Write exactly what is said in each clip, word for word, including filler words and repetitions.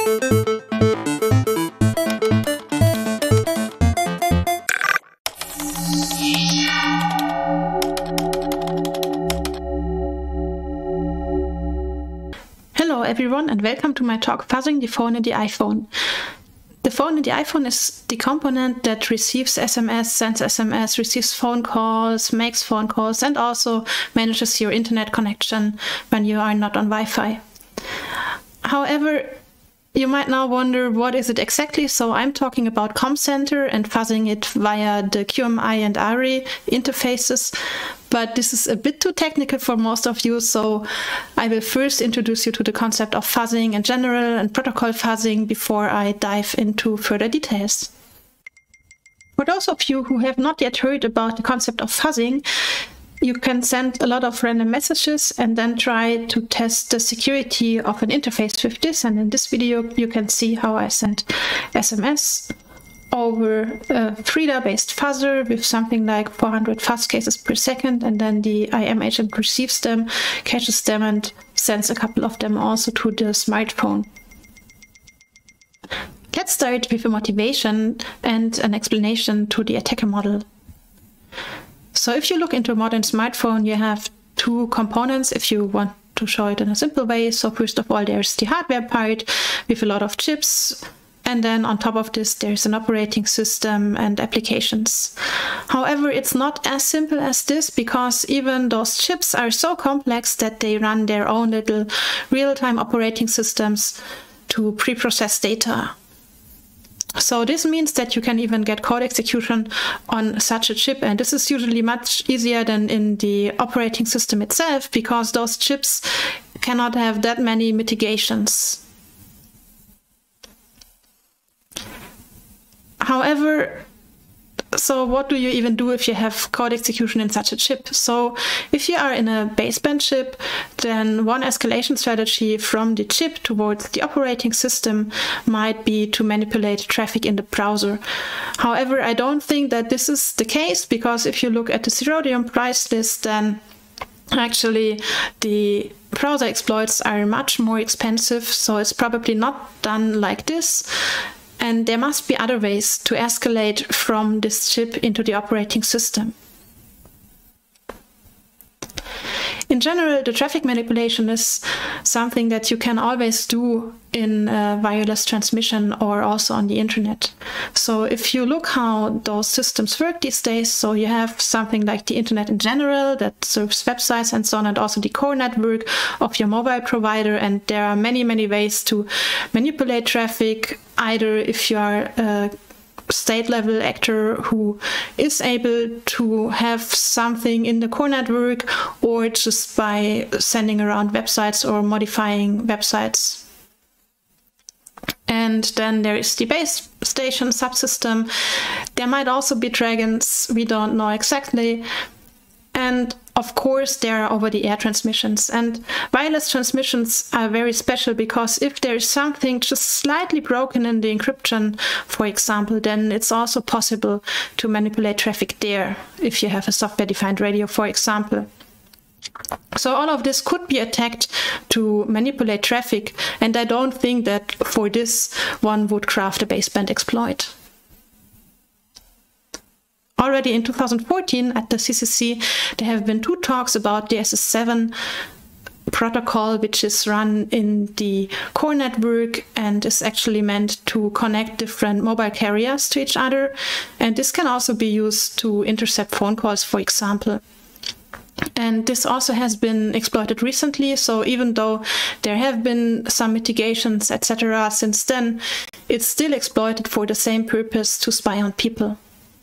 Hello everyone and welcome to my talk Fuzzing the phone in the iPhone. The phone in the iPhone is the component that receives S M S, sends S M S, receives phone calls, makes phone calls, and also manages your internet connection when you are not on Wi-Fi. However, you might now wonder what is it exactly, so I'm talking about Com Center and fuzzing it via the Q M I and A R I interfaces, but this is a bit too technical for most of you, so I will first introduce you to the concept of fuzzing in general and protocol fuzzing before I dive into further details. For those of you who have not yet heard about the concept of fuzzing, you can send a lot of random messages and then try to test the security of an interface with this. And in this video, you can see how I send S M S over a Frida-based fuzzer with something like four hundred fuzz cases per second. And then the I M agent receives them, caches them, and sends a couple of them also to the smartphone. Let's start with a motivation and an explanation to the attacker model. So if you look into a modern smartphone, you have two components if you want to show it in a simple way. So first of all, there's the hardware part with a lot of chips. And then on top of this, there's an operating system and applications. However, it's not as simple as this because even those chips are so complex that they run their own little real-time operating systems to pre-process data. So this means that you can even get code execution on such a chip, and this is usually much easier than in the operating system itself because those chips cannot have that many mitigations. However, so what do you even do if you have code execution in such a chip? So if you are in a baseband chip, then one escalation strategy from the chip towards the operating system might be to manipulate traffic in the browser. However, I don't think that this is the case because if you look at the Zerodium price list, then actually the browser exploits are much more expensive, so it's probably not done like this. And there must be other ways to escalate from this chip into the operating system. In general, the traffic manipulation is something that you can always do in uh, wireless transmission or also on the internet. So if you look how those systems work these days, so you have something like the internet in general that serves websites and so on, and also the core network of your mobile provider. And there are many, many ways to manipulate traffic, either if you are a state-level actor who is able to have something in the core network, or just by sending around websites or modifying websites. And then there is the base station subsystem. There might also be dragons, we don't know exactly. And of course, there are over-the-air transmissions. And wireless transmissions are very special because if there is something just slightly broken in the encryption, for example, then it's also possible to manipulate traffic there if you have a software-defined radio, for example. So all of this could be attacked to manipulate traffic, and I don't think that for this one would craft a baseband exploit. Already in two thousand fourteen at the C C C, there have been two talks about the S S seven protocol, which is run in the core network and is actually meant to connect different mobile carriers to each other. And this can also be used to intercept phone calls, for example. And this also has been exploited recently, so even though there have been some mitigations, et cetera since then, it's still exploited for the same purpose, to spy on people.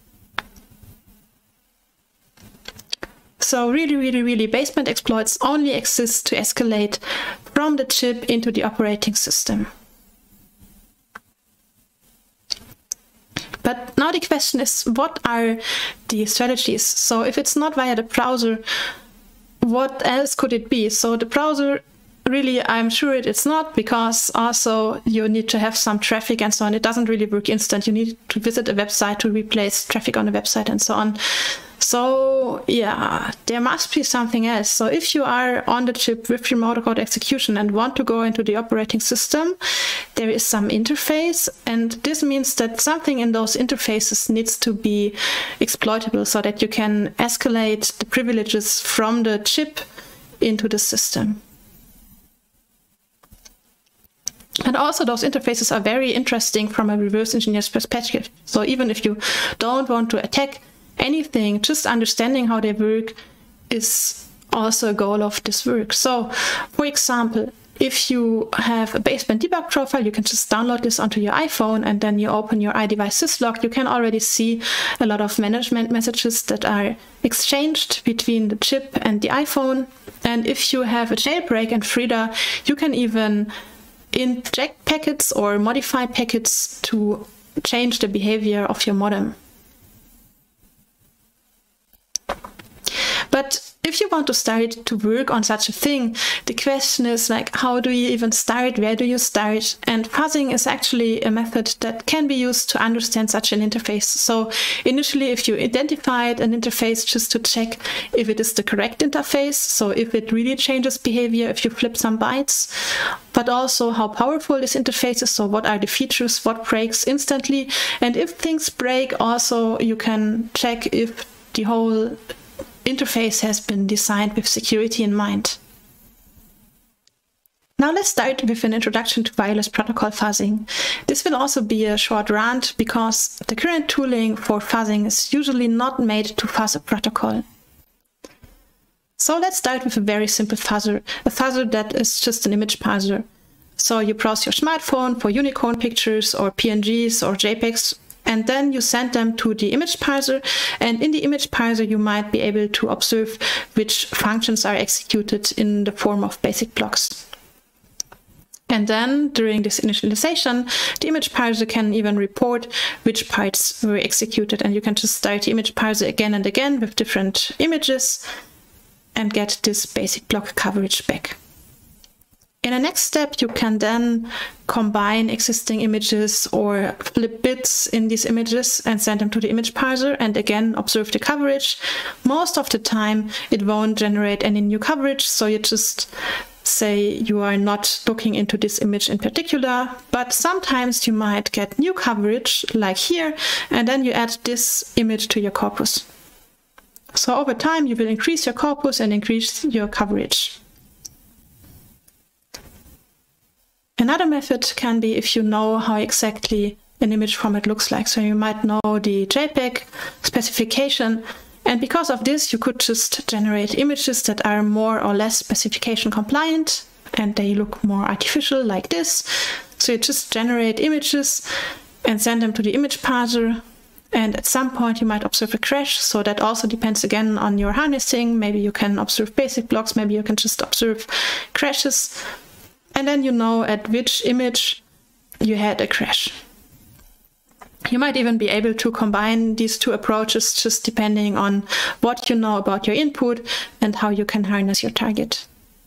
So really, really, really, baseband exploits only exist to escalate from the chip into the operating system. But now the question is, what are the strategies? So if it's not via the browser, what else could it be? So the browser, really, I'm sure it, it's not, because also you need to have some traffic and so on. It doesn't really work instant. You need to visit a website to replace traffic on a website and so on. So yeah, there must be something else. So if you are on the chip with remote code execution and want to go into the operating system, there is some interface, and this means that something in those interfaces needs to be exploitable so that you can escalate the privileges from the chip into the system. And also those interfaces are very interesting from a reverse engineer's perspective. So even if you don't want to attack anything, just understanding how they work is also a goal of this work. So for example, if you have a baseband debug profile, you can just download this onto your iPhone, and then you open your iDevice syslog. You can already see a lot of management messages that are exchanged between the chip and the iPhone. And if you have a jailbreak and Frida, you can even inject packets or modify packets to change the behavior of your modem. But if you want to start to work on such a thing, the question is like, how do you even start? Where do you start? And fuzzing is actually a method that can be used to understand such an interface. So initially, if you identified an interface, just to check if it is the correct interface, so if it really changes behavior if you flip some bytes, but also how powerful this interface is, so what are the features, what breaks instantly, and if things break, also you can check if the whole interface has been designed with security in mind. Now let's start with an introduction to wireless protocol fuzzing. This will also be a short rant because the current tooling for fuzzing is usually not made to fuzz a protocol. So let's start with a very simple fuzzer, a fuzzer that is just an image parser. So you browse your smartphone for unicorn pictures or P N Gs or JPEGs, and then you send them to the image parser, and in the image parser you might be able to observe which functions are executed in the form of basic blocks. And then during this initialization, the image parser can even report which parts were executed, and you can just start the image parser again and again with different images and get this basic block coverage back. In the next step, you can then combine existing images or flip bits in these images and send them to the image parser and again observe the coverage. Most of the time, it won't generate any new coverage, so you just say you are not looking into this image in particular, but sometimes you might get new coverage, like here, and then you add this image to your corpus. So over time, you will increase your corpus and increase your coverage. Another method can be if you know how exactly an image format looks like. So you might know the JPEG specification, and because of this you could just generate images that are more or less specification compliant and they look more artificial like this. So you just generate images and send them to the image parser, and at some point you might observe a crash. So that also depends again on your harnessing. Maybe you can observe basic blocks, maybe you can just observe crashes. And then you know at which image you had a crash. You might even be able to combine these two approaches just depending on what you know about your input and how you can harness your target.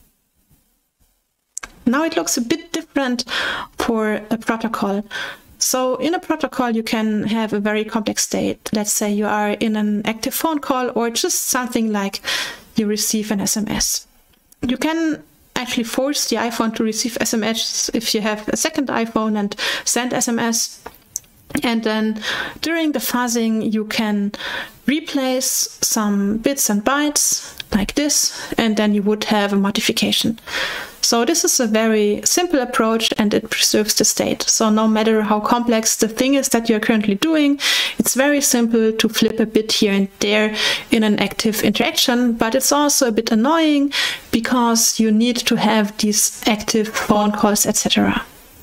Now it looks a bit different for a protocol. So in a protocol you can have a very complex state. Let's say you are in an active phone call or just something like you receive an S M S. You can actually force the iPhone to receive S M S if you have a second iPhone and send S M S. And then during the fuzzing, you can replace some bits and bytes like this, and then you would have a modification. So this is a very simple approach and it preserves the state. So no matter how complex the thing is that you're currently doing, it's very simple to flip a bit here and there in an active interaction, but it's also a bit annoying because you need to have these active phone calls, et cetera.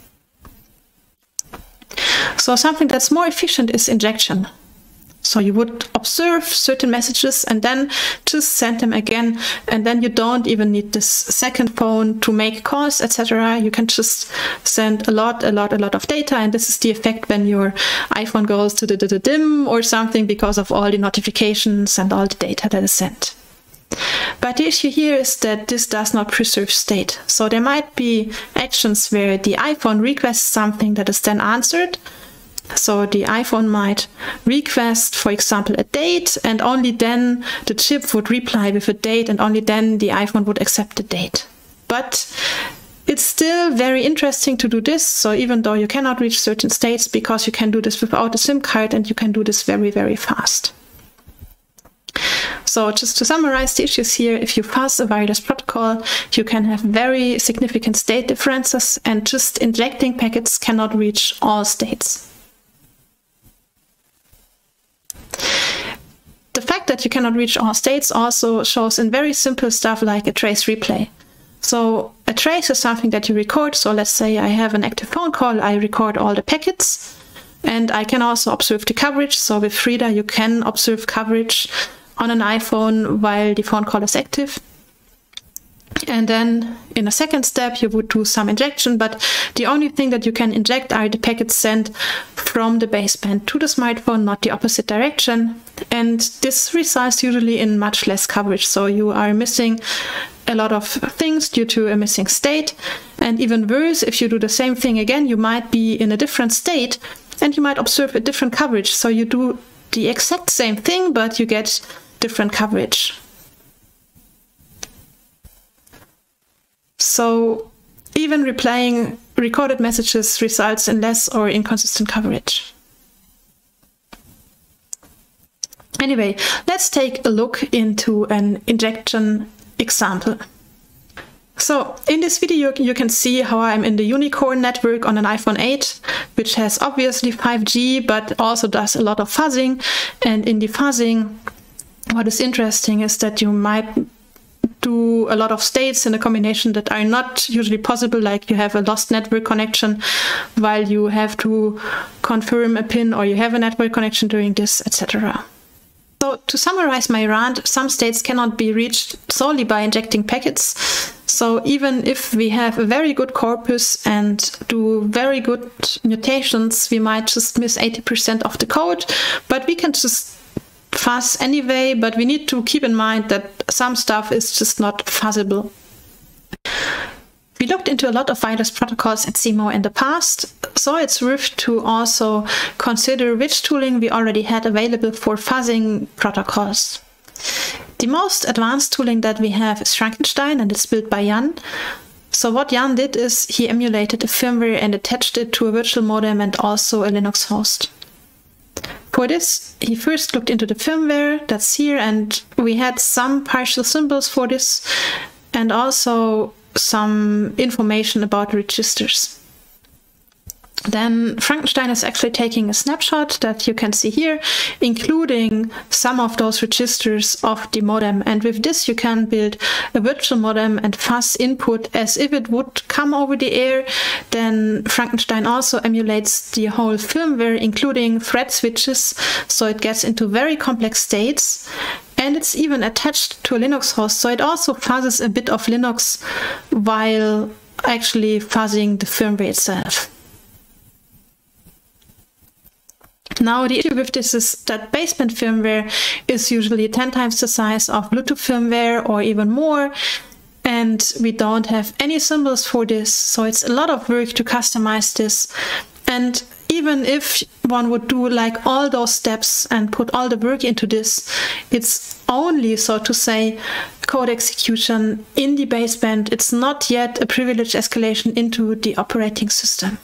So something that's more efficient is injection. So you would observe certain messages and then just send them again, and then you don't even need this second phone to make calls, et cetera. You can just send a lot, a lot, a lot of data, and this is the effect when your iPhone goes to the, the, the dim or something because of all the notifications and all the data that is sent. But the issue here is that this does not preserve state. So there might be actions where the iPhone requests something that is then answered. So the iPhone might request, for example, a date, and only then the chip would reply with a date, and only then the iPhone would accept the date. But it's still very interesting to do this. So even though you cannot reach certain states, because you can do this without a SIM card, and you can do this very, very fast. So just to summarize the issues here, if you fuzz a wireless protocol, you can have very significant state differences, and just injecting packets cannot reach all states. The fact that you cannot reach all states also shows in very simple stuff like a trace replay. So a trace is something that you record. So let's say I have an active phone call, I record all the packets, and I can also observe the coverage. So with Frida, you can observe coverage on an iPhone while the phone call is active. And then in a second step, you would do some injection, but the only thing that you can inject are the packets sent from the baseband to the smartphone, not the opposite direction. And this results usually in much less coverage. So you are missing a lot of things due to a missing state. And even worse, if you do the same thing again, you might be in a different state and you might observe a different coverage. So you do the exact same thing, but you get different coverage. So even replaying recorded messages results in less or inconsistent coverage. Anyway, let's take a look into an injection example. So in this video, you can see how I'm in the Unicorn network on an iPhone eight, which has obviously five G, but also does a lot of fuzzing. And in the fuzzing, what is interesting is that you might do a lot of states in a combination that are not usually possible, like you have a lost network connection while you have to confirm a pin, or you have a network connection during this, et cetera. So to summarize my rant, some states cannot be reached solely by injecting packets. So even if we have a very good corpus and do very good mutations, we might just miss eighty percent of the code, but we can just fuzz anyway. But we need to keep in mind that some stuff is just not fuzzable. We looked into a lot of wireless protocols at C M O in the past, so it's worth to also consider which tooling we already had available for fuzzing protocols. The most advanced tooling that we have is Frankenstein, and it's built by Jan. So what Jan did is he emulated a firmware and attached it to a virtual modem and also a Linux host. For this, he first looked into the firmware that's here, and we had some partial symbols for this, and also some information about registers. Then Frankenstein is actually taking a snapshot that you can see here, including some of those registers of the modem. And with this, you can build a virtual modem and fuzz input as if it would come over the air. Then Frankenstein also emulates the whole firmware, including thread switches, so it gets into very complex states. And it's even attached to a Linux host, so it also fuzzes a bit of Linux while actually fuzzing the firmware itself. Now, the issue with this is that baseband firmware is usually ten times the size of Bluetooth firmware or even more, and we don't have any symbols for this, so it's a lot of work to customize this. And even if one would do like all those steps and put all the work into this, it's only, so to say, code execution in the baseband. It's not yet a privilege escalation into the operating system.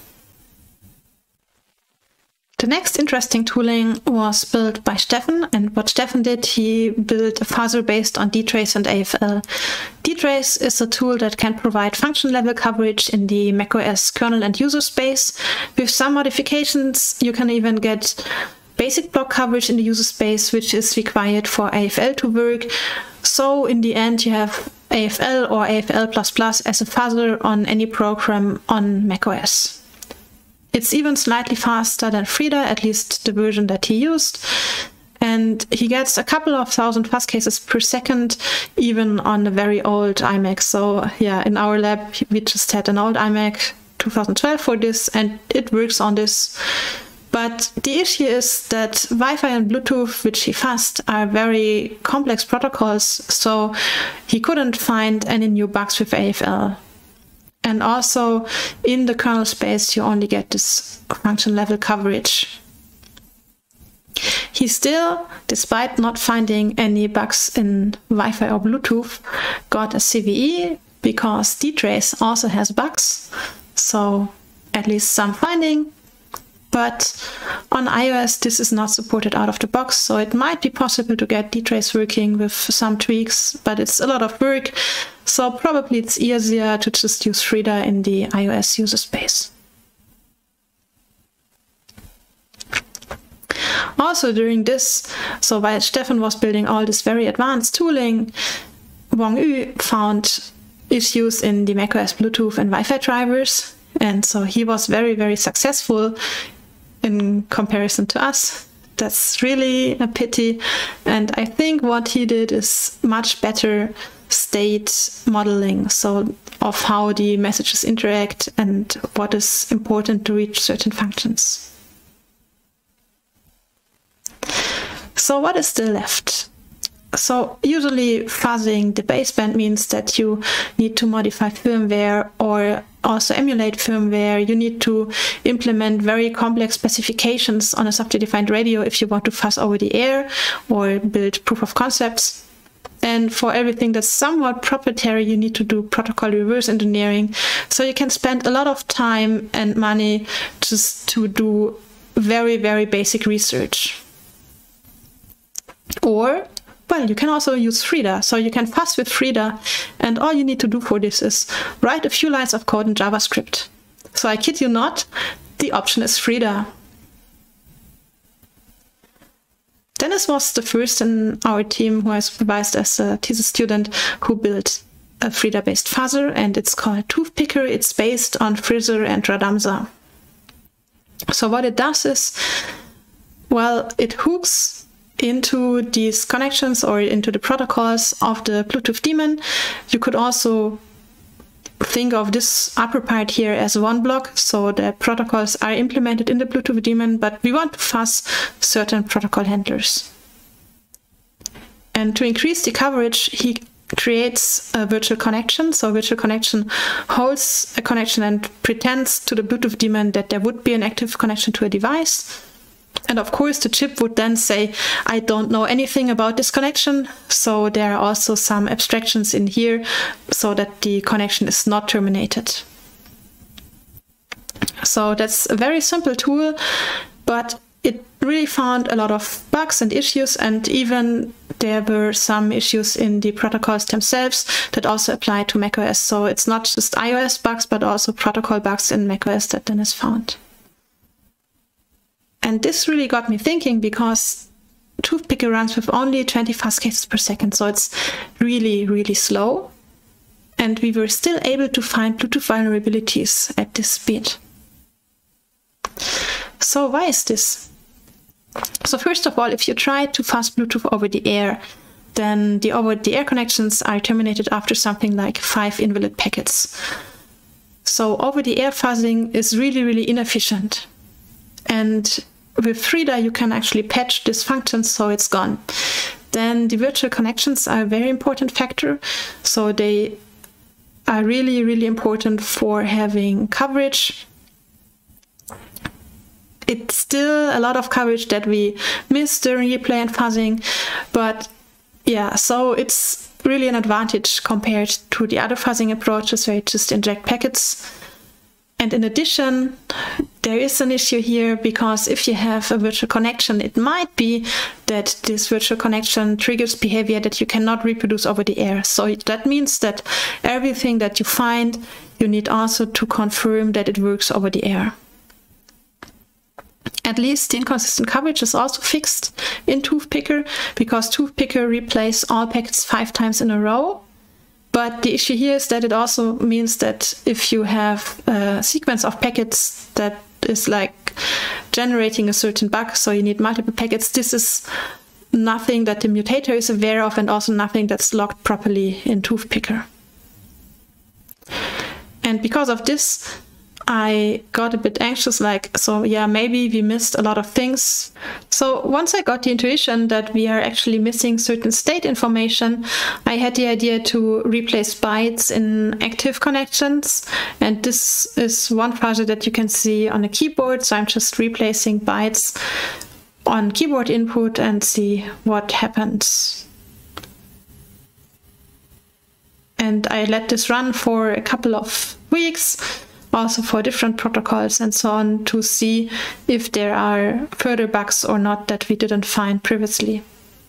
The next interesting tooling was built by Steffen, and what Steffen did, he built a fuzzer based on dtrace and A F L. dtrace is a tool that can provide function level coverage in the macOS kernel and user space. With some modifications, you can even get basic block coverage in the user space, which is required for A F L to work. So in the end, you have A F L or A F L plus plus as a fuzzer on any program on macOS. It's even slightly faster than Frida, at least the version that he used. And he gets a couple of thousand fuzz cases per second, even on a very old iMac. So yeah, in our lab, we just had an old iMac two thousand twelve for this, and it works on this. But the issue is that Wi-Fi and Bluetooth, which he fuzzed, are very complex protocols, so he couldn't find any new bugs with A F L. And also in the kernel space, you only get this function level coverage. He still, despite not finding any bugs in Wi-Fi or Bluetooth, got a C V E because dtrace also has bugs. So at least some finding. But on iOS, this is not supported out of the box, so it might be possible to get dtrace working with some tweaks, but it's a lot of work, so probably it's easier to just use Frida in the iOS user space. Also during this, so while Stefan was building all this very advanced tooling, Wong Yu found issues in the macOS Bluetooth and Wi-Fi drivers, and so he was very, very successful in comparison to us. That's really a pity. And I think what he did is much better state modeling, so of how the messages interact and what is important to reach certain functions. So what is still left? So usually fuzzing the baseband means that you need to modify firmware or also emulate firmware. You need to implement very complex specifications on a software-defined radio if you want to fuzz over the air or build proof of concepts. And for everything that's somewhat proprietary, you need to do protocol reverse engineering. So you can spend a lot of time and money just to do very, very basic research. Or well, you can also use Frida, so you can fuzz with Frida, and all you need to do for this is write a few lines of code in JavaScript. So I kid you not, the option is Frida. Dennis was the first in our team who I supervised as a thesis student who built a Frida-based fuzzer, and it's called Toothpicker. It's based on Frizzr and Radamza. So what it does is, well, it hooks into these connections or into the protocols of the Bluetooth daemon. You could also think of this upper part here as one block, so the protocols are implemented in the Bluetooth daemon, but we want to fuzz certain protocol handlers. And to increase the coverage, he creates a virtual connection. So a virtual connection holds a connection and pretends to the Bluetooth daemon that there would be an active connection to a device. And of course, the chip would then say, I don't know anything about this connection. So there are also some abstractions in here so that the connection is not terminated. So that's a very simple tool, but it really found a lot of bugs and issues, and even there were some issues in the protocols themselves that also apply to macOS. So it's not just iOS bugs, but also protocol bugs in macOS that Dennis found. And this really got me thinking, because Toothpicker runs with only twenty fuzz cases per second, so it's really, really slow. And we were still able to find Bluetooth vulnerabilities at this speed. So why is this? So first of all, if you try to fuzz Bluetooth over the air, then the over-the-air connections are terminated after something like five invalid packets. So over-the-air fuzzing is really, really inefficient. And with Frida, you can actually patch this function so it's gone. Then the virtual connections are a very important factor. So they are really, really important for having coverage. It's still a lot of coverage that we miss during replay and fuzzing. But yeah, so it's really an advantage compared to the other fuzzing approaches where you just inject packets. And in addition, there is an issue here, because if you have a virtual connection, it might be that this virtual connection triggers behavior that you cannot reproduce over the air. So that means that everything that you find, you need also to confirm that it works over the air. At least the inconsistent coverage is also fixed in Toothpicker, because Toothpicker replays all packets five times in a row. But the issue here is that it also means that if you have a sequence of packets that is like generating a certain bug, so you need multiple packets, this is nothing that the mutator is aware of, and also nothing that's logged properly in Toothpicker. And because of this, I got a bit anxious, like, so yeah, maybe we missed a lot of things. So once I got the intuition that we are actually missing certain state information, I had the idea to replace bytes in active connections. And this is one fuzzer that you can see on the keyboard. So I'm just replacing bytes on keyboard input and see what happens. And I let this run for a couple of weeks, also for different protocols and so on, to see if there are further bugs or not that we didn't find previously.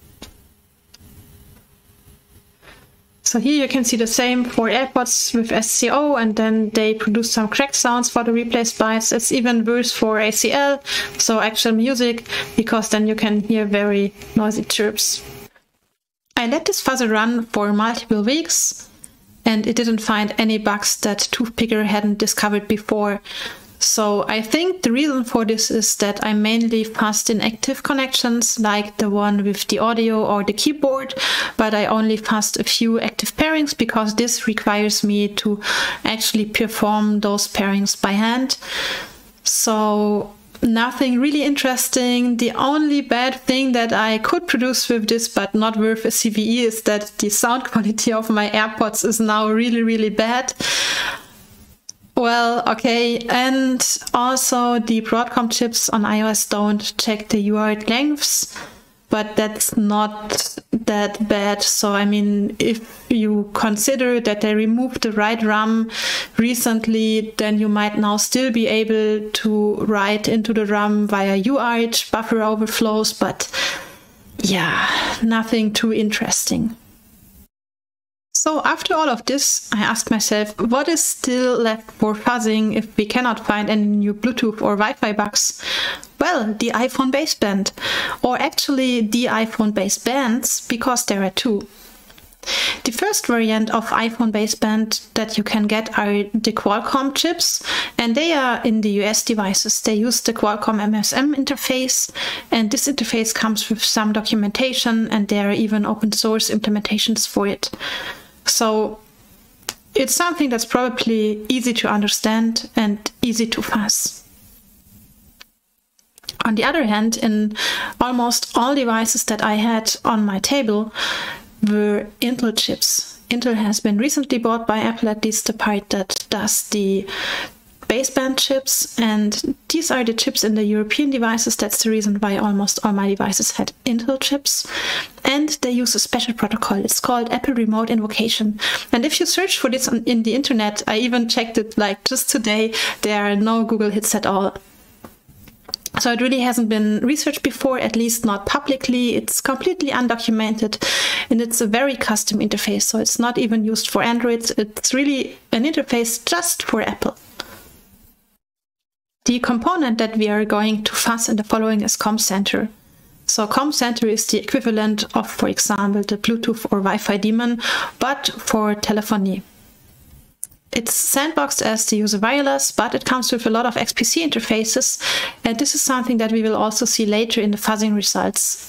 So here you can see the same for AirPods with S C O, and then they produce some crack sounds for the replaced bytes. It's even worse for A C L, so actual music, because then you can hear very noisy chirps. I let this fuzzer run for multiple weeks, and it didn't find any bugs that Toothpicker hadn't discovered before. So I think the reason for this is that I mainly fuzzed in active connections, like the one with the audio or the keyboard, but I only fuzzed a few active pairings because this requires me to actually perform those pairings by hand. So nothing really interesting. The only bad thing that I could produce with this, but not worth a C V E, is that the sound quality of my AirPods is now really, really bad. Well, okay, and also the Broadcom chips on iOS don't check the U A R T lengths, but that's not that bad. So, I mean, if you consider that they removed the write RAM recently, then you might now still be able to write into the RAM via U A R T buffer overflows, but yeah, nothing too interesting. So after all of this, I asked myself, what is still left for fuzzing if we cannot find any new Bluetooth or Wi-Fi bugs? Well, the iPhone baseband, or actually the iPhone basebands, because there are two. The first variant of iPhone baseband that you can get are the Qualcomm chips, and they are in the U S devices. They use the Qualcomm M S M interface, and this interface comes with some documentation, and there are even open source implementations for it. So it's something that's probably easy to understand and easy to fuzz. On the other hand, in almost all devices that I had on my table were Intel chips. Intel has been recently bought by Apple, at least the part that does the baseband chips, and these are the chips in the European devices. That's the reason why almost all my devices had Intel chips. And they use a special protocol. It's called Apple Remote Invocation. And if you search for this on, in the internet, I even checked it like just today, there are no Google hits at all. So it really hasn't been researched before, at least not publicly. It's completely undocumented, and it's a very custom interface. So it's not even used for Android. It's really an interface just for Apple. The component that we are going to fuzz in the following is Com Center. So Com Center is the equivalent of, for example, the Bluetooth or Wi-Fi daemon, but for telephony. It's sandboxed as the user wireless, but it comes with a lot of X P C interfaces, and this is something that we will also see later in the fuzzing results.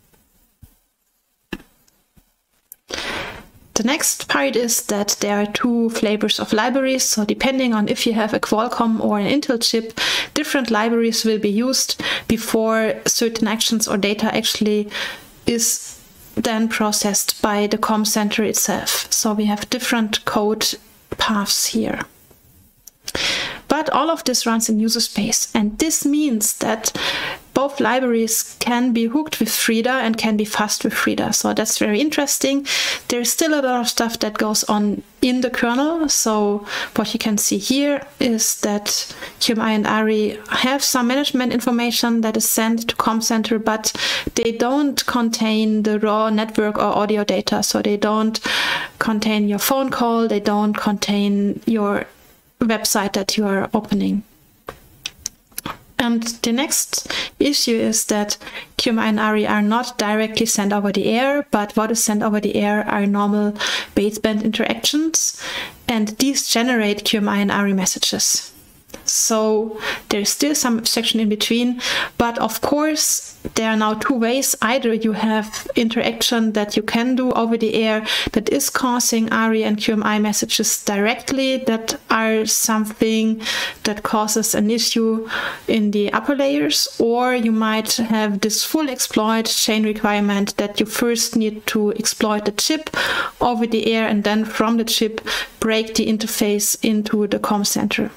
The next part is that there are two flavors of libraries, so depending on if you have a Qualcomm or an Intel chip, different libraries will be used before certain actions or data actually is then processed by the Com Center itself. So we have different code paths here. But all of this runs in user space, and this means that both libraries can be hooked with Frida and can be fuzzed with Frida. So that's very interesting. There's still a lot of stuff that goes on in the kernel. So what you can see here is that Q M I and ARI have some management information that is sent to Com Center, but they don't contain the raw network or audio data. So they don't contain your phone call, they don't contain your website that you are opening. And the next issue is that Q M I and ARI are not directly sent over the air, but what is sent over the air are normal baseband interactions, and these generate Q M I and ARI messages. So there's still some abstraction in between, but of course there are now two ways. Either you have interaction that you can do over the air that is causing ARI and Q M I messages directly that are something that causes an issue in the upper layers, or you might have this full exploit chain requirement that you first need to exploit the chip over the air and then from the chip break the interface into the comm center.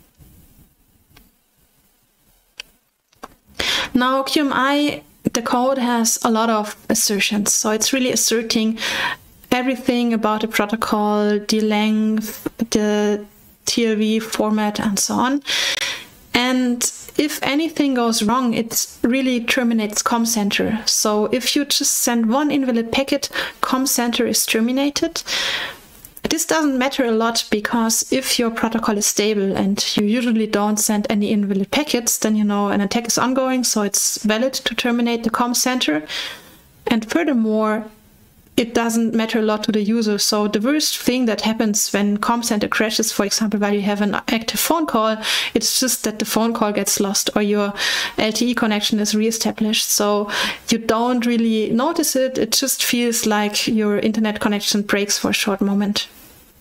Now Q M I, the code has a lot of assertions, so it's really asserting everything about the protocol, the length, the T L V format and so on. And if anything goes wrong, it really terminates comm center. So if you just send one invalid packet, comm center is terminated. This doesn't matter a lot because if your protocol is stable and you usually don't send any invalid packets, then you know an attack is ongoing, so it's valid to terminate the comm center. And furthermore, it doesn't matter a lot to the user. So the worst thing that happens when comm center crashes, for example, while you have an active phone call, it's just that the phone call gets lost or your L T E connection is reestablished. So you don't really notice it. It just feels like your internet connection breaks for a short moment.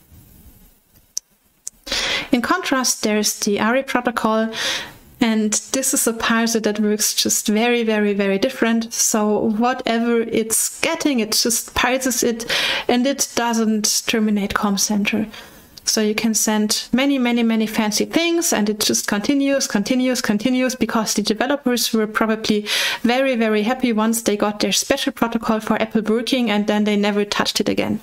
In contrast, there's the ARI protocol, and this is a parser that works just very, very, very different. So whatever it's getting, it just parses it, and it doesn't terminate comm center. So you can send many, many, many fancy things, and it just continues, continues, continues, because the developers were probably very, very happy once they got their special protocol for Apple working, and then they never touched it again.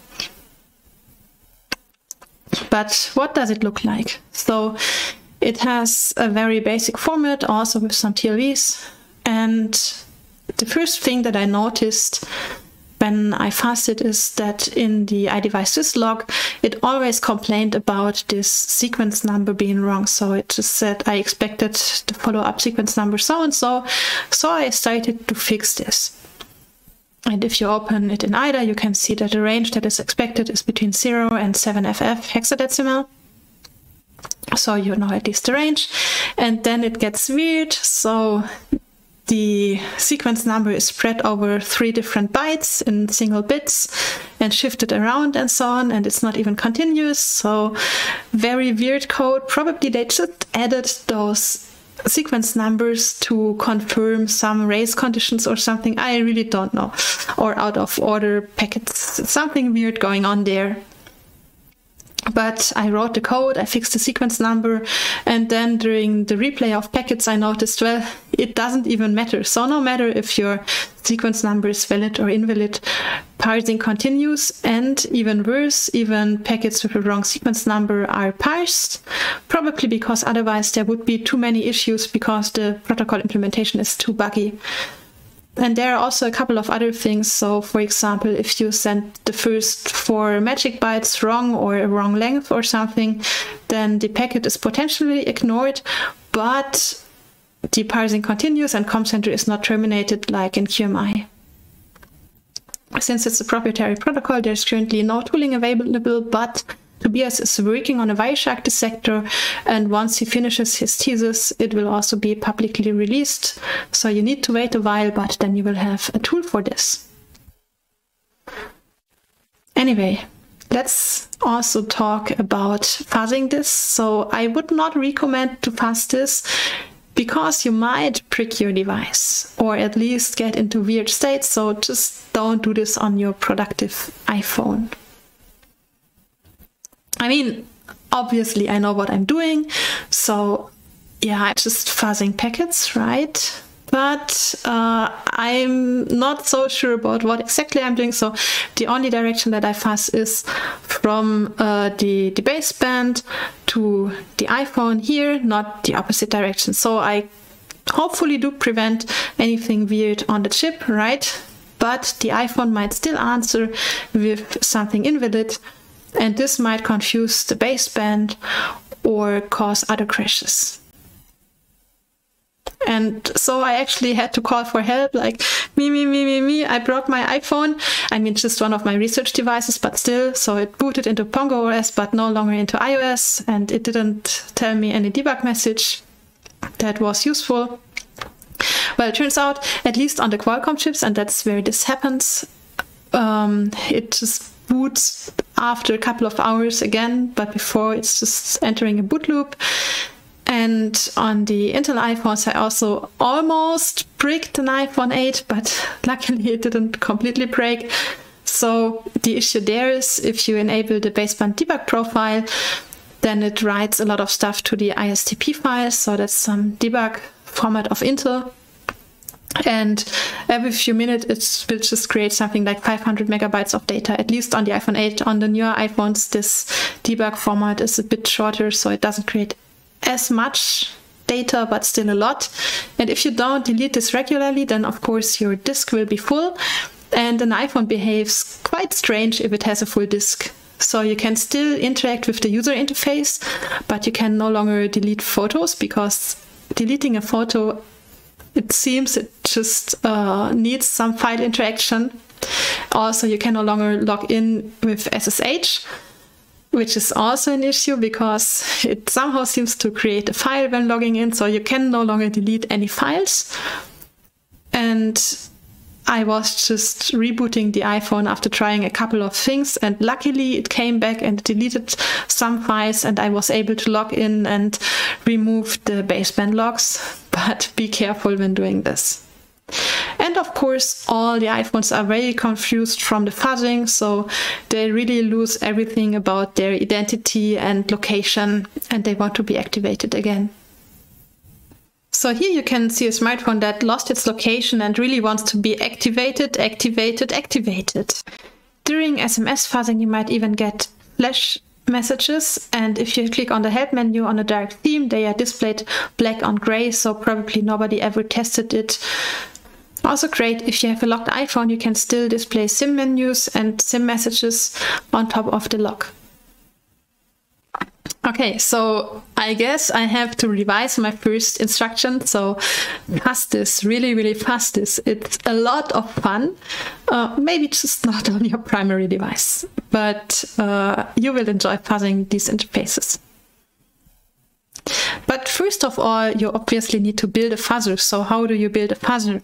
But what does it look like? So it has a very basic format, also with some T L Vs. And the first thing that I noticed when I fuzzed it is that in the iDevice syslog, it always complained about this sequence number being wrong. So it just said, I expected the follow-up sequence number so-and-so. So I started to fix this. And if you open it in I D A, you can see that the range that is expected is between zero and seven F F hexadecimal. So you know at least the range. And then it gets weird. So the sequence number is spread over three different bytes in single bits and shifted around and so on. And it's not even continuous. So very weird code. Probably they just added those sequence numbers to confirm some race conditions or something. I really don't know. Or out of order packets. It's something weird going on there. But I wrote the code, I fixed the sequence number, and then during the replay of packets I noticed, well, it doesn't even matter. So no matter if your sequence number is valid or invalid, parsing continues, and even worse, even packets with a wrong sequence number are parsed, probably because otherwise there would be too many issues because the protocol implementation is too buggy. And there are also a couple of other things. So for example, if you send the first four magic bytes wrong or a wrong length or something, then the packet is potentially ignored, but the parsing continues and comm center is not terminated like in Q M I. Since it's a proprietary protocol, there's currently no tooling available, but Tobias is working on a Wireshark dissector, and once he finishes his thesis, it will also be publicly released. So you need to wait a while, but then you will have a tool for this. Anyway, let's also talk about fuzzing this. So I would not recommend to fuzz this because you might prick your device or at least get into weird states. So just don't do this on your productive iPhone. I mean, obviously I know what I'm doing, so yeah, I'm just fuzzing packets, right? But uh, I'm not so sure about what exactly I'm doing, so the only direction that I fuzz is from uh, the, the baseband to the iPhone here, not the opposite direction. So I hopefully do prevent anything weird on the chip, right? But the iPhone might still answer with something invalid, and this might confuse the baseband or cause other crashes. And so I actually had to call for help, like, me, me, me, me, me. I broke my iPhone. I mean, just one of my research devices, but still. So it booted into Pongo O S, but no longer into iOS. And it didn't tell me any debug message that was useful. Well, it turns out, at least on the Qualcomm chips, and that's where this happens, um, it just boots after a couple of hours again, but before it's just entering a boot loop. And on the Intel iPhones, I also almost bricked an iPhone eight, but luckily it didn't completely break. So the issue there is if you enable the baseband debug profile, then it writes a lot of stuff to the I S T P files. So that's some debug format of Intel. And every few minutes, it will just create something like five hundred megabytes of data, at least on the iPhone eight. On the newer iPhones, this debug format is a bit shorter, so it doesn't create as much data, but still a lot. And if you don't delete this regularly, then of course your disk will be full. And an iPhone behaves quite strange if it has a full disk. So you can still interact with the user interface, but you can no longer delete photos, because deleting a photo, it seems it just uh, needs some file interaction. Also, you can no longer log in with S S H, which is also an issue because it somehow seems to create a file when logging in, so you can no longer delete any files. And I was just rebooting the iPhone after trying a couple of things, and luckily it came back and deleted some files, and I was able to log in and remove the baseband logs. But be careful when doing this. And of course, all the iPhones are very confused from the fuzzing, so they really lose everything about their identity and location, and they want to be activated again. So here you can see a smartphone that lost its location and really wants to be activated, activated, activated. During S M S fuzzing, you might even get flash messages, and if you click on the help menu on a direct theme, they are displayed black on gray, so probably nobody ever tested it. Also great, if you have a locked iPhone, you can still display SIM menus and SIM messages on top of the lock. Okay, so I guess I have to revise my first instruction. So fast this, really, really fast this. It's a lot of fun. Uh, maybe just not on your primary device, but uh, you will enjoy fuzzing these interfaces. But first of all, you obviously need to build a fuzzer. So how do you build a fuzzer?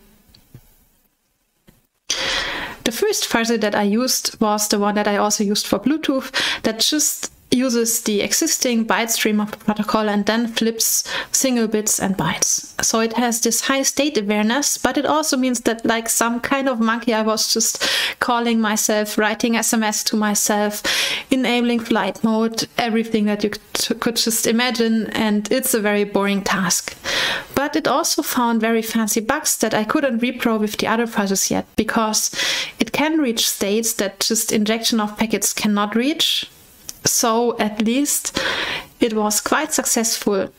The first fuzzer that I used was the one that I also used for Bluetooth, that just uses the existing byte stream of the protocol and then flips single bits and bytes. So it has this high state awareness, but it also means that, like some kind of monkey, I was just calling myself, writing S M S to myself, enabling flight mode, everything that you could just imagine, and it's a very boring task. But it also found very fancy bugs that I couldn't repro with the other fuzzers yet, because it can reach states that just injection of packets cannot reach. So at least it was quite successful.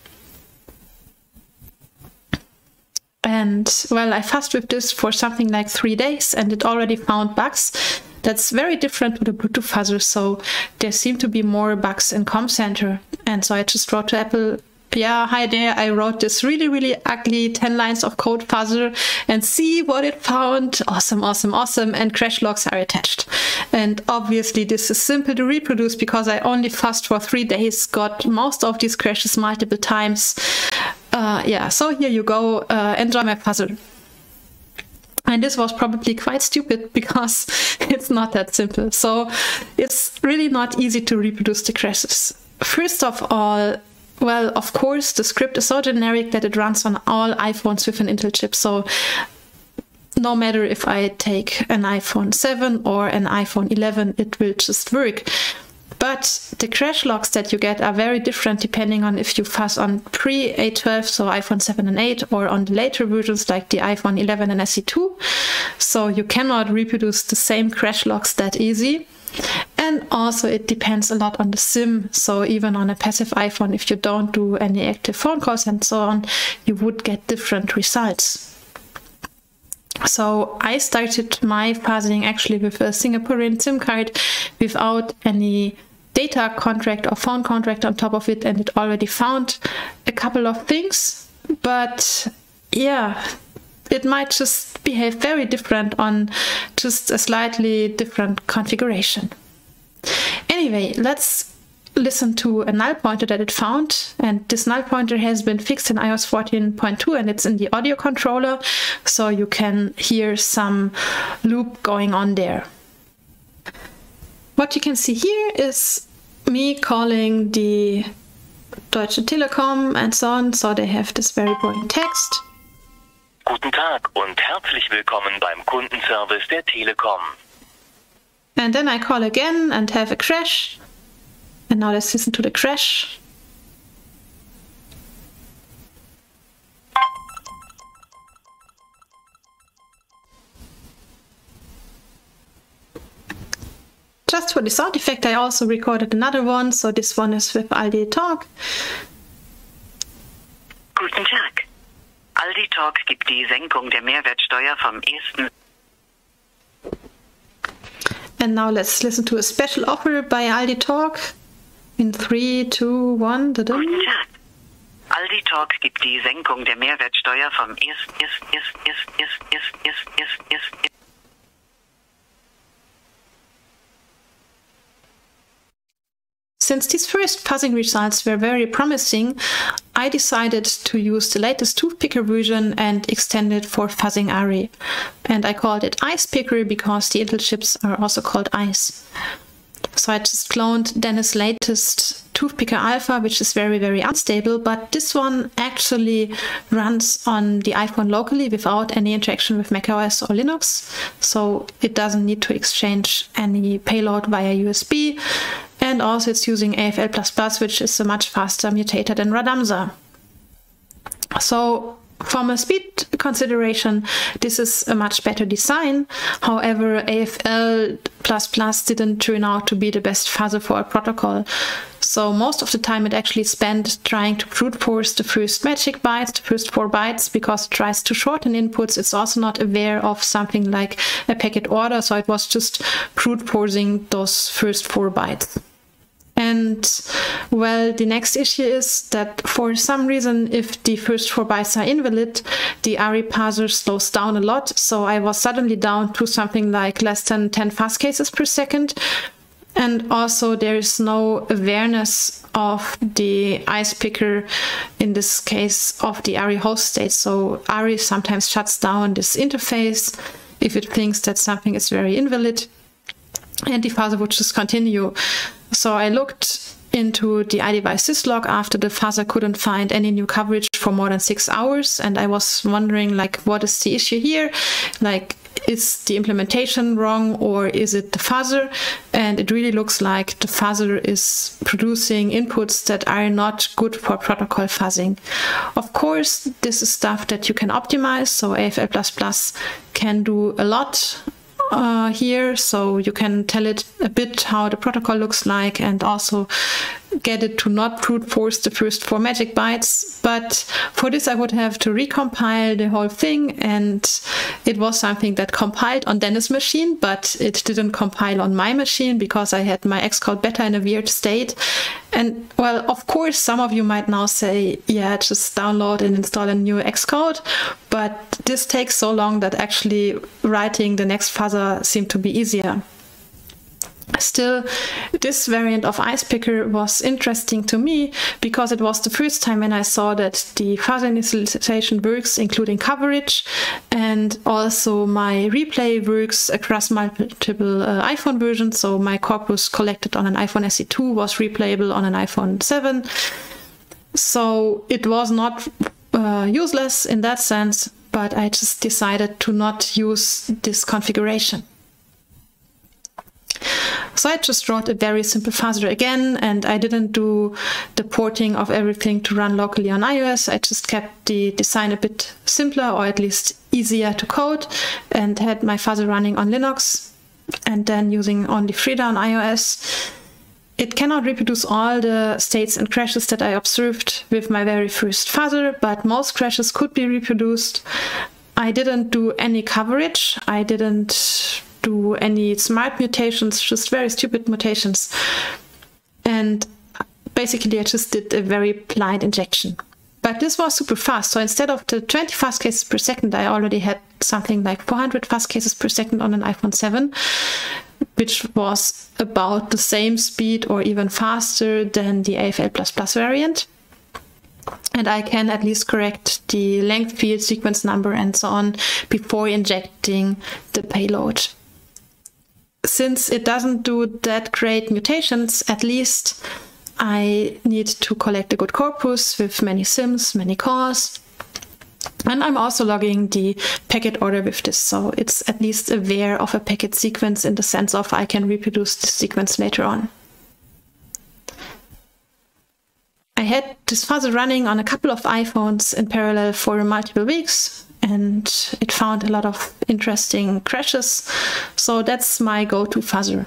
And well, I fussed with this for something like three days and it already found bugs. That's very different to the Bluetooth fuzzer. So there seem to be more bugs in Com Center. And so I just wrote to Apple, yeah, hi there, I wrote this really, really ugly ten lines of code fuzzer and see what it found. Awesome, awesome, awesome. And crash logs are attached. And obviously this is simple to reproduce because I only fuzzed for three days, got most of these crashes multiple times. Uh, yeah, so here you go, uh, enjoy my fuzzer. And this was probably quite stupid because it's not that simple. So it's really not easy to reproduce the crashes. First of all, well, of course, the script is so generic that it runs on all iPhones with an Intel chip. So no matter if I take an iPhone seven or an iPhone eleven, it will just work. But the crash logs that you get are very different depending on if you fuzz on pre-A twelve, so iPhone seven and eight, or on the later versions like the iPhone eleven and S E two. So you cannot reproduce the same crash logs that easy. And also it depends a lot on the SIM. So even on a passive iPhone, if you don't do any active phone calls and so on, you would get different results. So I started my fuzzing actually with a Singaporean SIM card without any data contract or phone contract on top of it, and it already found a couple of things. But yeah, it might just behave very different on just a slightly different configuration. Anyway, let's listen to a null pointer that it found, and this null pointer has been fixed in i O S fourteen point two and it's in the audio controller, so you can hear some loop going on there. What you can see here is me calling the Deutsche Telekom and so on, so they have this very boring text. Guten Tag und herzlich willkommen beim Kundenservice der Telekom. And then I call again and have a crash. And now let's listen to the crash. Just for the sound effect, I also recorded another one, so this one is with Aldi Talk. Guten Tag. Aldi Talk gibt die Senkung der Mehrwertsteuer vom ersten And now let's listen to a special offer by Aldi Talk. In three, two, one. Da-da. Guten Tag. Aldi Talk gibt die Senkung der Mehrwertsteuer vom ersten ersten ersten ersten ersten ersten ersten Since these first fuzzing results were very promising, I decided to use the latest Toothpicker version and extend it for fuzzing A R I. And I called it IcePicker because the Intel chips are also called Ice. So I just cloned Dennis' latest Toothpicker Alpha, which is very, very unstable, but this one actually runs on the iPhone locally without any interaction with macOS or Linux. So it doesn't need to exchange any payload via U S B. And also it's using A F L plus plus, which is a much faster mutator than Radamza. So from a speed consideration, this is a much better design. However, A F L plus plus didn't turn out to be the best fuzzer for a protocol. So most of the time it actually spent trying to brute force the first magic bytes, the first four bytes, because it tries to shorten inputs. It's also not aware of something like a packet order, so it was just brute forcing those first four bytes. And, well, the next issue is that for some reason, if the first four bytes are invalid, the A R I parser slows down a lot. So I was suddenly down to something like less than ten fuzz cases per second. And also there is no awareness of the IcePicker, in this case of the A R I host state. So A R I sometimes shuts down this interface if it thinks that something is very invalid, and the fuzzer would just continue. So I looked into the iDevice syslog after the fuzzer couldn't find any new coverage for more than six hours. And I was wondering, like, what is the issue here? Like, is the implementation wrong or is it the fuzzer? And it really looks like the fuzzer is producing inputs that are not good for protocol fuzzing. Of course, this is stuff that you can optimize. So A F L plus plus can do a lot Uh, here, so you can tell it a bit how the protocol looks like and also get it to not brute force the first four magic bytes. But for this I would have to recompile the whole thing, and it was something that compiled on Dennis' machine, but it didn't compile on my machine because I had my Xcode beta in a weird state. And, well, of course, some of you might now say, yeah, just download and install a new Xcode, but this takes so long that actually writing the next fuzzer seemed to be easier. Still, this variant of IcePicker was interesting to me because it was the first time when I saw that the fuzzer initialization works, including coverage, and also my replay works across multiple uh, iPhone versions. So my corpus collected on an iPhone S E two was replayable on an iPhone seven. So it was not uh, useless in that sense, but I just decided to not use this configuration. So I just wrote a very simple fuzzer again, and I didn't do the porting of everything to run locally on iOS. I just kept the design a bit simpler, or at least easier to code, and had my fuzzer running on Linux, and then using only Frida on iOS. It cannot reproduce all the states and crashes that I observed with my very first fuzzer, but most crashes could be reproduced. I didn't do any coverage. I didn't do any smart mutations, just very stupid mutations. And basically I just did a very blind injection. But this was super fast. So instead of the twenty fast cases per second, I already had something like four hundred fast cases per second on an iPhone seven, which was about the same speed or even faster than the A F L plus plus variant. And I can at least correct the length field, sequence number, and so on before injecting the payload. Since it doesn't do that great mutations, at least I need to collect a good corpus with many sims, many cores. And I'm also logging the packet order with this, so it's at least aware of a packet sequence in the sense of I can reproduce the sequence later on. I had this fuzzer running on a couple of iPhones in parallel for multiple weeks, and it found a lot of interesting crashes, so that's my go-to fuzzer.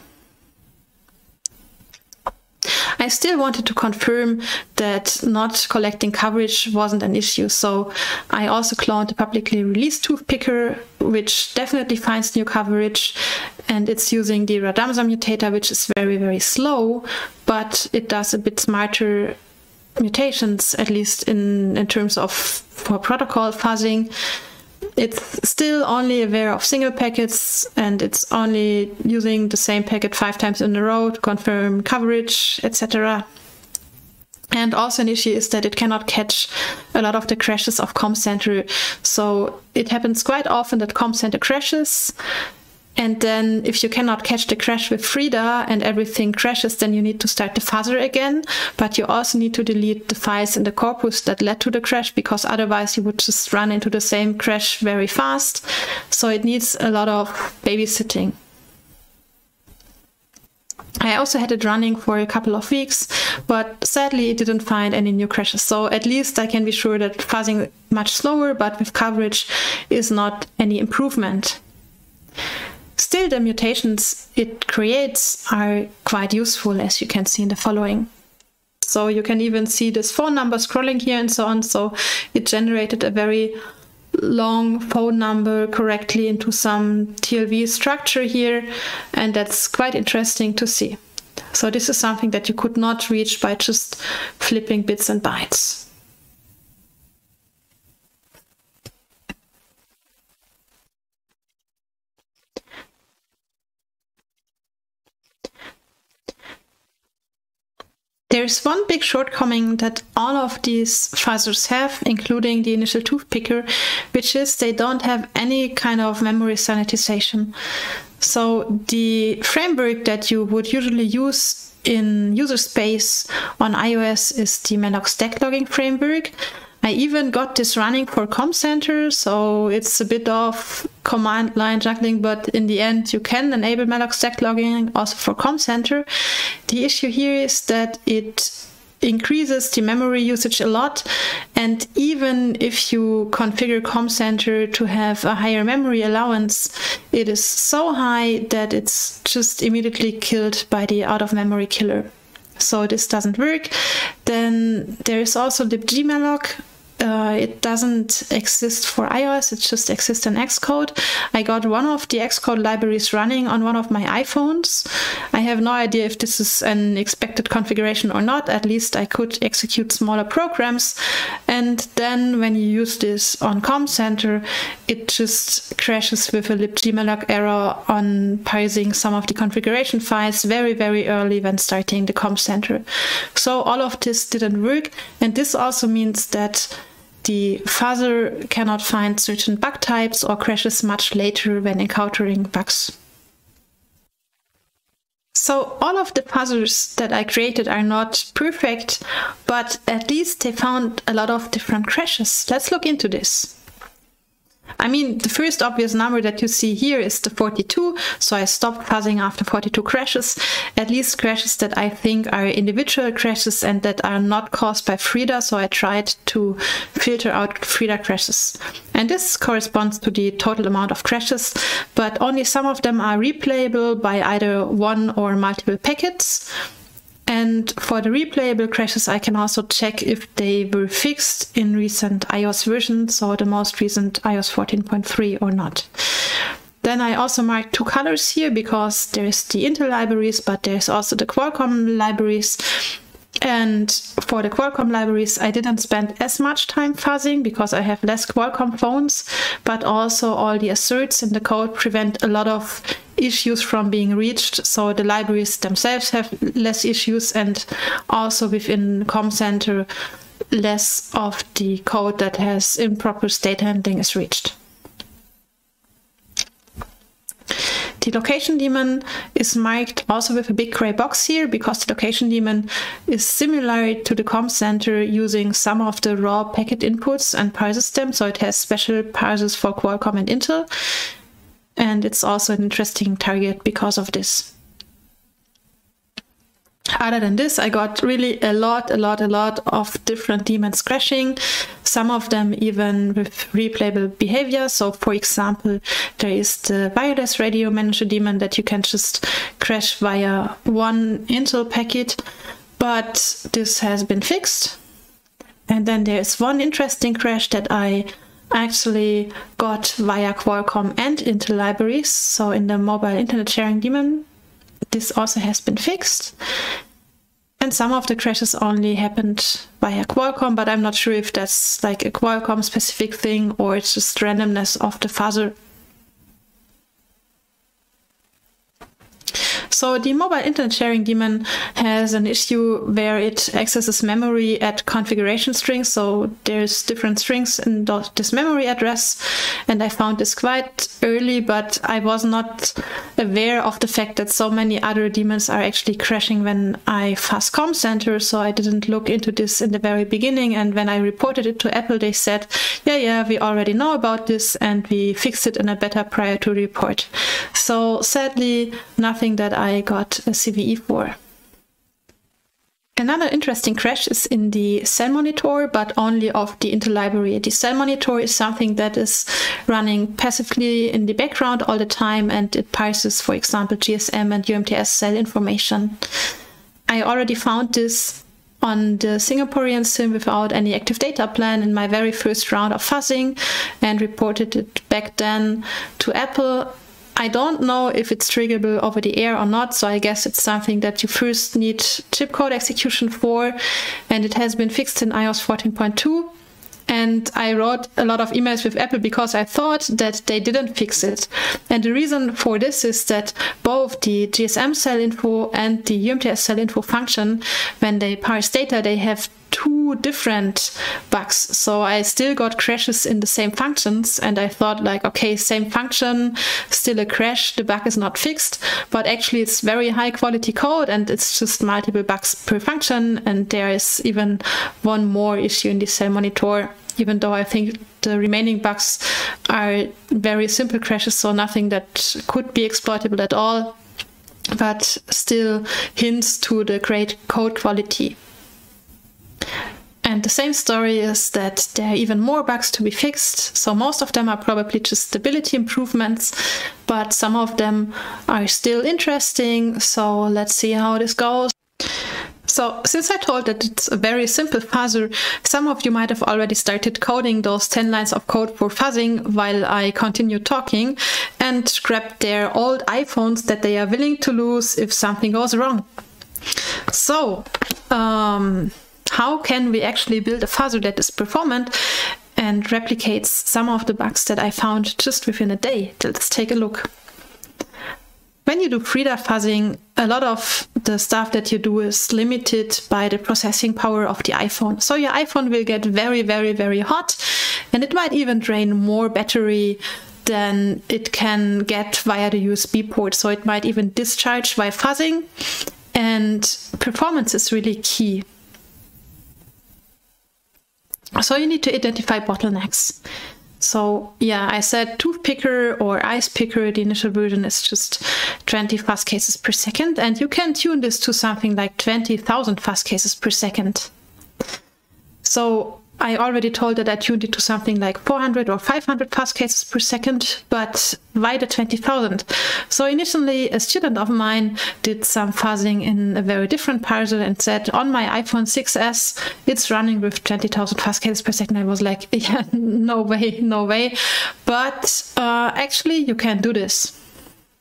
I still wanted to confirm that not collecting coverage wasn't an issue, so I also cloned a publicly released tooth picker, which definitely finds new coverage, and it's using the Radamza mutator, which is very, very slow, but it does a bit smarter mutations, at least in, in terms of for protocol fuzzing. It's still only aware of single packets, and it's only using the same packet five times in a row to confirm coverage, et cetera. And also an issue is that it cannot catch a lot of the crashes of CommCenter. So it happens quite often that CommCenter crashes, and then if you cannot catch the crash with Frida and everything crashes, then you need to start the fuzzer again. But you also need to delete the files in the corpus that led to the crash, because otherwise you would just run into the same crash very fast. So it needs a lot of babysitting. I also had it running for a couple of weeks, but sadly it didn't find any new crashes. So at least I can be sure that fuzzing much slower, but with coverage, is not any improvement. Still, the mutations it creates are quite useful, as you can see in the following. So you can even see this phone number scrolling here and so on. So it generated a very long phone number correctly into some T L V structure here, and that's quite interesting to see. So this is something that you could not reach by just flipping bits and bytes. There's one big shortcoming that all of these fuzzers have, including the initial tooth picker, which is they don't have any kind of memory sanitization. So the framework that you would usually use in user space on iOS is the malloc stack logging framework. I even got this running for CommCenter, so it's a bit of command line juggling, but in the end you can enable malloc stack logging also for CommCenter. The issue here is that it increases the memory usage a lot, and even if you configure CommCenter to have a higher memory allowance, it is so high that it's just immediately killed by the out-of-memory killer. So this doesn't work. Then there is also libgmalloc. Uh, it doesn't exist for iOS, it just exists in Xcode. I got one of the Xcode libraries running on one of my iPhones. I have no idea if this is an expected configuration or not. At least I could execute smaller programs. And then when you use this on CommCenter, it just crashes with a libgmalloc error on parsing some of the configuration files very, very early when starting the CommCenter. So all of this didn't work. And this also means that the fuzzer cannot find certain bug types or crashes much later when encountering bugs. So all of the fuzzers that I created are not perfect, but at least they found a lot of different crashes. Let's look into this. I mean, the first obvious number that you see here is the forty-two, so I stopped fuzzing after forty-two crashes, at least crashes that I think are individual crashes and that are not caused by Frida, so I tried to filter out Frida crashes. And this corresponds to the total amount of crashes, but only some of them are replayable by either one or multiple packets. And for the replayable crashes, I can also check if they were fixed in recent iOS versions, so the most recent iOS fourteen point three or not. Then I also marked two colors here because there's the Intel libraries, but there's also the Qualcomm libraries. And for the Qualcomm libraries, I didn't spend as much time fuzzing because I have less Qualcomm phones, but also all the asserts in the code prevent a lot of issues from being reached. So the libraries themselves have less issues, and also within Com Center, less of the code that has improper state handling is reached. The location daemon is marked also with a big gray box here because the location daemon is similar to the Com Center using some of the raw packet inputs and parses them, so it has special parsers for Qualcomm and Intel, and it's also an interesting target because of this. Other than this, I got really a lot, a lot, a lot of different daemons crashing, some of them even with replayable behavior. So for example, there is the wireless radio manager daemon that you can just crash via one Intel packet, but this has been fixed. And then there is one interesting crash that I actually got via Qualcomm and Intel libraries. So in the mobile internet sharing daemon, this also has been fixed. And some of the crashes only happened via Qualcomm, but I'm not sure if that's like a Qualcomm specific thing or it's just randomness of the fuzzer. So the mobile internet sharing daemon has an issue where it accesses memory at configuration strings. So there's different strings in this memory address, and I found this quite early, but I was not aware of the fact that so many other daemons are actually crashing when I fuzz Com Center. So I didn't look into this in the very beginning, and when I reported it to Apple, they said, yeah, yeah, we already know about this and we fixed it in a beta prior to report. So sadly, nothing that I I got a C V E for. Another interesting crash is in the cell monitor, but only of the Intel library. The cell monitor is something that is running passively in the background all the time, and it parses, for example, G S M and U M T S cell information. I already found this on the Singaporean SIM without any active data plan in my very first round of fuzzing and reported it back then to Apple. I don't know if it's triggerable over the air or not, so I guess it's something that you first need chip code execution for, and it has been fixed in i O S fourteen point two. And I wrote a lot of emails with Apple because I thought that they didn't fix it. And the reason for this is that both the G S M cell info and the U M T S cell info function, when they parse data, they have two different bugs. So I still got crashes in the same functions, and I thought like, okay, same function, still a crash, the bug is not fixed, but actually it's very high quality code and it's just multiple bugs per function, and there is even one more issue in the cell monitor, even though I think the remaining bugs are very simple crashes, so nothing that could be exploitable at all, but still hints to the great code quality. And the same story is that there are even more bugs to be fixed. So most of them are probably just stability improvements, but some of them are still interesting. So let's see how this goes. So since I told that it's a very simple fuzzer, some of you might have already started coding those ten lines of code for fuzzing while I continue talking, and grabbed their old iPhones that they are willing to lose if something goes wrong. So, um... how can we actually build a fuzzer that is performant and replicates some of the bugs that I found just within a day? Let's take a look. When you do Frida fuzzing, a lot of the stuff that you do is limited by the processing power of the iPhone. So your iPhone will get very, very, very hot, and it might even drain more battery than it can get via the U S B port. So it might even discharge while fuzzing, and performance is really key. So you need to identify bottlenecks. So yeah, I said Toothpicker or Ice Picker, the initial version is just twenty fuzz cases per second, and you can tune this to something like twenty thousand fuzz cases per second. So I already told that I tuned it to something like four hundred or five hundred fuzz cases per second, but why the twenty thousand? So initially a student of mine did some fuzzing in a very different parser and said, on my iPhone six S, it's running with twenty thousand fuzz cases per second. I was like, yeah, no way, no way. But uh, actually you can do this.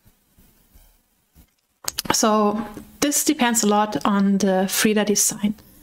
So this depends a lot on the Frida design.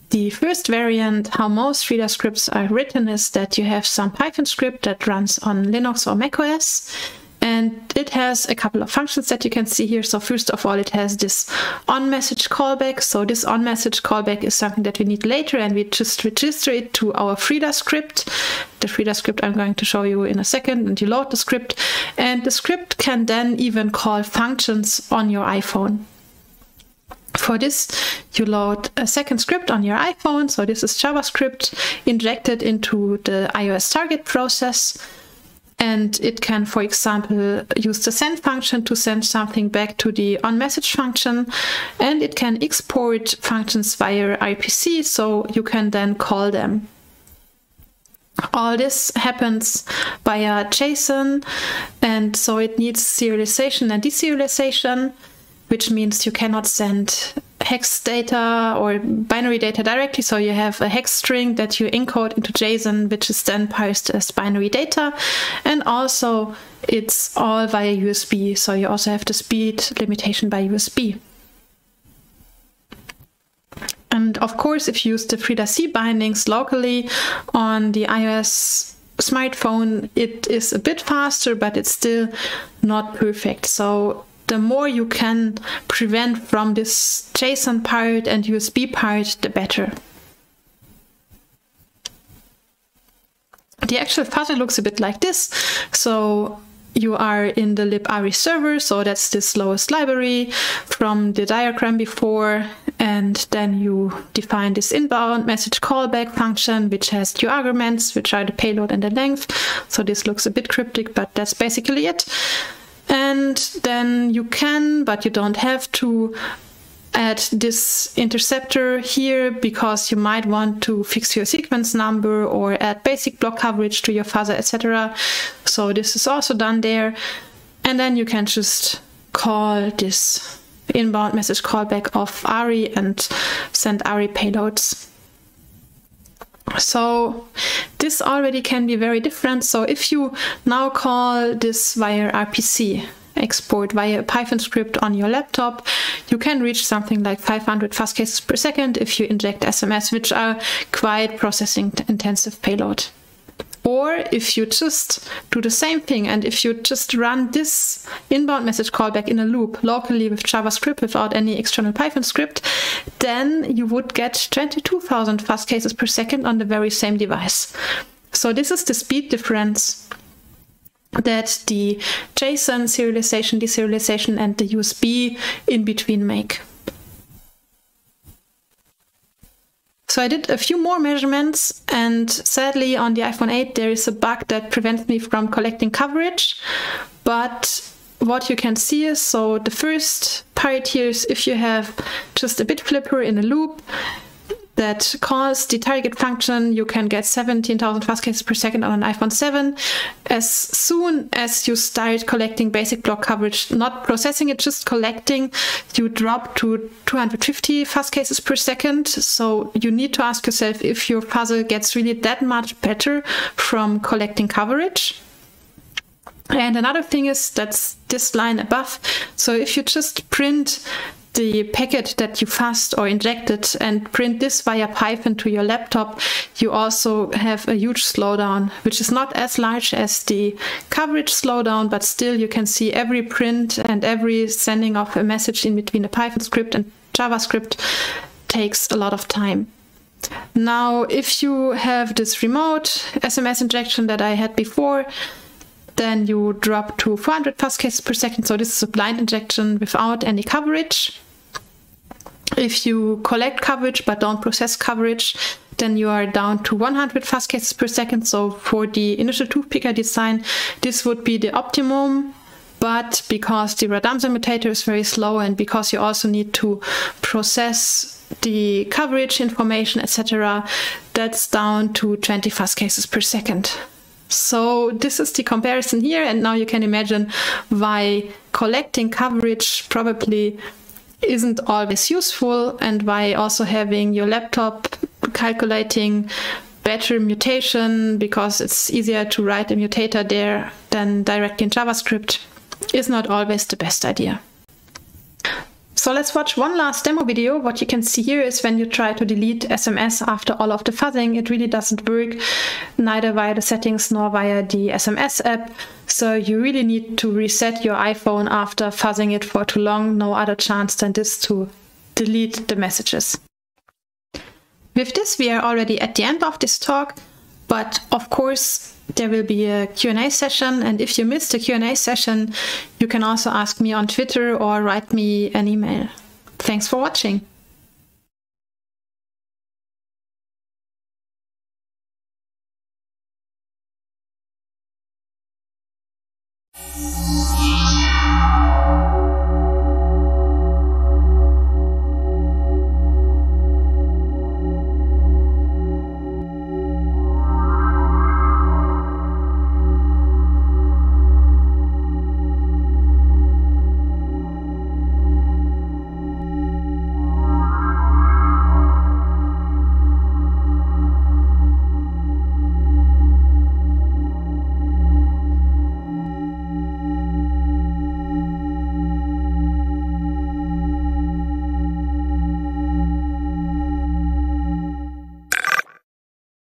The first variant, how most reader scripts are written, is that you have some Python script that runs on Linux or macOS, and it has a couple of functions that you can see here. So first of all, it has this onMessage callback. So this onMessage callback is something that we need later, and we just register it to our reader script. The reader script I'm going to show you in a second, and you load the script, and the script can then even call functions on your iPhone. For this, you load a second script on your iPhone. So this is JavaScript injected into the iOS target process. And it can, for example, use the send function to send something back to the onMessage function. And it can export functions via R P C, so you can then call them. All this happens via JSON, and so it needs serialization and deserialization, which means you cannot send hex data or binary data directly. So you have a hex string that you encode into JSON, which is then parsed as binary data. And also it's all via U S B. So you also have the speed limitation by U S B. And of course, if you use the FreeDAC bindings locally on the iOS smartphone, it is a bit faster, but it's still not perfect. So the more you can prevent from this JSON part and U S B part, the better. The actual fuzzer looks a bit like this. So you are in the libari server, so that's the slowest library from the diagram before, and then you define this inbound message callback function, which has two arguments, which are the payload and the length. So this looks a bit cryptic, but that's basically it. And then you can, but you don't have to, add this interceptor here because you might want to fix your sequence number or add basic block coverage to your fuzzer, et cetera. So this is also done there. And then you can just call this inbound message callback of A R I and send A R I payloads. So this already can be very different. So if you now call this via R P C, export via a Python script on your laptop, you can reach something like five hundred fuzz cases per second if you inject S M S, which are quite processing intensive payload. Or if you just do the same thing, and if you just run this inbound message callback in a loop locally with JavaScript without any external Python script, then you would get twenty-two thousand fuzz cases per second on the very same device. So this is the speed difference that the JSON serialization, deserialization, and the U S B in between make. So I did a few more measurements, and sadly on the iPhone eight there is a bug that prevents me from collecting coverage. But what you can see is, so the first part here is if you have just a bit flipper in a loop that calls the target function, you can get seventeen thousand fuzz cases per second on an iPhone seven. As soon as you start collecting basic block coverage, not processing it, just collecting, you drop to two hundred fifty fuzz cases per second. So you need to ask yourself if your fuzzer gets really that much better from collecting coverage. And another thing is that's this line above. So if you just print the packet that you fuzzed or injected and print this via Python to your laptop, you also have a huge slowdown, which is not as large as the coverage slowdown, but still you can see every print and every sending of a message in between a Python script and JavaScript takes a lot of time. Now, if you have this remote S M S injection that I had before, then you drop to four hundred fuzz cases per second. So this is a blind injection without any coverage. If you collect coverage but don't process coverage, then you are down to one hundred fuzz cases per second. So for the initial toothpicker design, this would be the optimum. But because the Radamza mutator is very slow, and because you also need to process the coverage information, et cetera, that's down to twenty fuzz cases per second. So this is the comparison here, and now you can imagine why collecting coverage probably isn't always useful, and why also having your laptop calculating better mutation, because it's easier to write a mutator there than directly in JavaScript, is not always the best idea. So let's watch one last demo video. What you can see here is when you try to delete S M S after all of the fuzzing, it really doesn't work, neither via the settings nor via the S M S app. So you really need to reset your iPhone after fuzzing it for too long. No other chance than this to delete the messages. With this, we are already at the end of this talk, but of course, there will be a Q and A session, and if you missed the Q and A session, you can also ask me on Twitter or write me an email. Thanks for watching. You